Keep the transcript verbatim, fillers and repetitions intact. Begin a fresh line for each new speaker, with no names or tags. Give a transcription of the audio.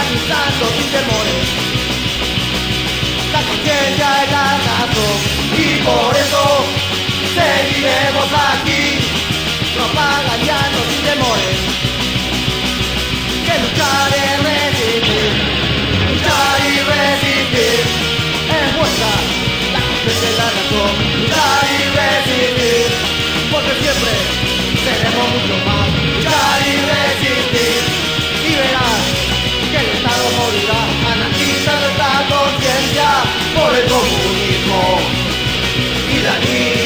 agonizando sin temores. La conciencia es la razón y por eso seguiremos aquí, propagando sin temores. Que luchar es resistir, luchar y resistir. Es vuestra la conciencia y la razón, luchar y resistir, porque siempre seremos mucho más. Luchar y resistir, y verás que el Estado morirá, anarquizando esta conciencia por el comunismo y la